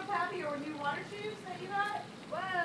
happy your new water shoes that you got? Whoa!